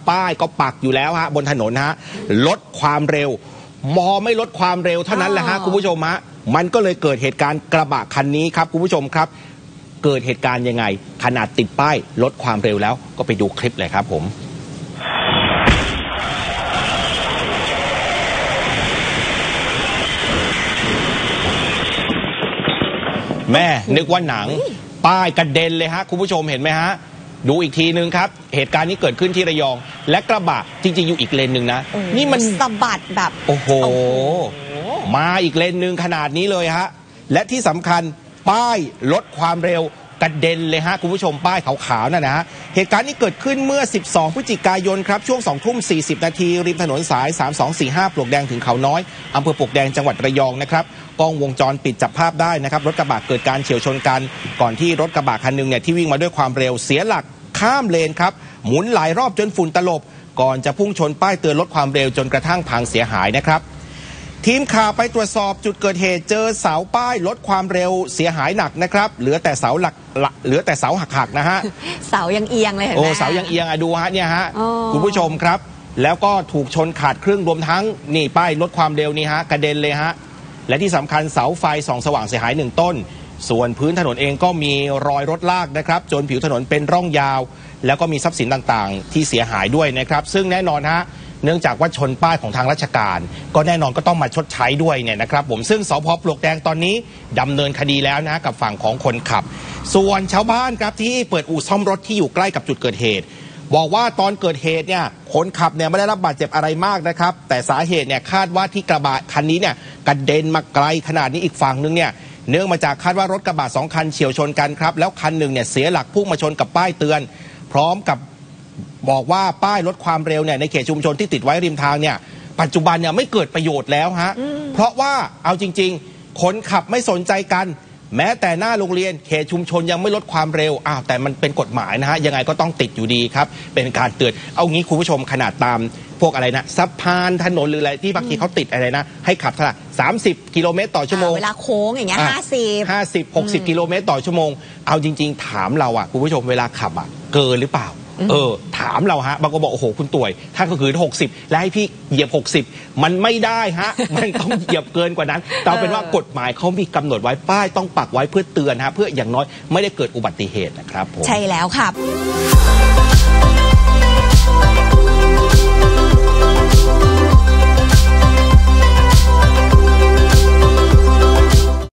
ป้ายก็ปักอยู่แล้วฮะบนถนนฮะลดความเร็วไม่ลดความเร็วเท่านั้นแหละฮะคุณผู้ชมฮะมันก็เลยเกิดเหตุการณ์กระบะคันนี้ครับคุณผู้ชมครับเกิดเหตุการณ์ยังไงขนาดติดป้ายลดความเร็วแล้วก็ไปดูคลิปเลยครับผมแม่นึกว่าหนังป้ายกระเด็นเลยฮะคุณผู้ชมเห็นไหมฮะดูอีกทีนึงครับเหตุการณ์นี้เกิดขึ้นที่ระยองและกระบะจริงๆอยู่อีกเลนหนึ่งนะนี่มันสะบัดแบบโอ้โหมาอีกเลนหนึ่งขนาดนี้เลยฮะและที่สำคัญป้ายลดความเร็วกระเด็นเลยฮะคุณผู้ชมป้ายขาวๆนะฮะเหตุการณ์นี้เกิดขึ้นเมื่อ12พฤศจิกายนครับช่วง 20:40 นาทีริมถนนสาย3245ปลวกแดงถึงเขาน้อยอำเภอปลวกแดงจังหวัดระยองนะครับกล้องวงจรปิดจับภาพได้นะครับรถกระบะเกิดการเฉี่ยวชนกันก่อนที่รถกระบะคันนึงเนี่ยที่วิ่งมาด้วยความเร็วเสียหลักข้ามเลนครับหมุนหลายรอบจนฝุ่นตลบก่อนจะพุ่งชนป้ายเตือนลดความเร็วจนกระทั่งพังเสียหายนะครับทีมข่าวไปตรวจสอบจุดเกิดเหตุเจอเสาป้ายลดความเร็วเสียหายหนักนะครับเหลือแต่เสาหักนะฮะเสายังเอียงเลยเห็นไหมเสายังเอียงดูฮะเนี่ยฮะคุณผู้ชมครับแล้วก็ถูกชนขาดครึ่งรวมทั้งนี่ป้ายลดความเร็วนี่ฮะกระเด็นเลยฮะและที่สำคัญเสาไฟส่องสว่างเสียหาย1ต้นส่วนพื้นถนนเองก็มีรอยรถลากนะครับจนผิวถนนเป็นร่องยาวแล้วก็มีทรัพย์สินต่างๆที่เสียหายด้วยนะครับซึ่งแน่นอนฮะเนื่องจากว่าชนป้ายของทางราชการก็แน่นอนก็ต้องมาชดใช้ด้วยเนี่ยนะครับผมซึ่งสภ.ปลวกแดงตอนนี้ดำเนินคดีแล้วนะกับฝั่งของคนขับส่วนชาวบ้านครับที่เปิดอู่ซ่อมรถที่อยู่ใกล้กับจุดเกิดเหตุบอกว่าตอนเกิดเหตุเนี่ยคนขับเนี่ยไม่ได้รับบาดเจ็บอะไรมากนะครับแต่สาเหตุเนี่ยคาดว่าที่กระบะคันนี้เนี่ยกระเด็นมาไกลขนาดนี้อีกฝั่งนึงเนี่ยเนื่องมาจากคาดว่ารถกระบะ2คันเฉี่ยวชนกันครับแล้วคันหนึ่งเนี่ยเสียหลักพุ่งมาชนกับป้ายเตือนพร้อมกับบอกว่าป้ายลดความเร็วเนี่ยในเขตชุมชนที่ติดไว้ริมทางเนี่ยปัจจุบันเนี่ยไม่เกิดประโยชน์แล้วฮะเพราะว่าเอาจริงๆคนขับไม่สนใจกันแม้แต่หน้าโรงเรียนเขตชุมชนยังไม่ลดความเร็วแต่มันเป็นกฎหมายนะฮะยังไงก็ต้องติดอยู่ดีครับเป็นการเตือนเอางี้คุณผู้ชมขนาดตามพวกอะไรนะสะพานถนนหรืออะไรที่บางทีเขาติดอะไรนะให้ขับเท่าไหร่30 กิโลเมตรต่อชั่วโมงเวลาโค้งอย่างเงี้ย 50-60 กิโลเมตรต่อชั่วโมงเอาจริงๆถามเราคุณผู้ชมเวลาขับเกินหรือเปล่าถามเราฮะบางคนบอกโอ้โหคุณต่วยถ้าก็คือ60แล้วให้พี่เหยียบ60มันไม่ได้ฮะมันต้องเหยียบเกินกว่านั้นแต่เป็นว่ากฎหมายเขามีกำหนดไว้ป้ายต้องปักไว้เพื่อเตือนฮะเพื่ออย่างน้อยไม่ได้เกิดอุบัติเหตุนะครับผมใช่แล้วครับ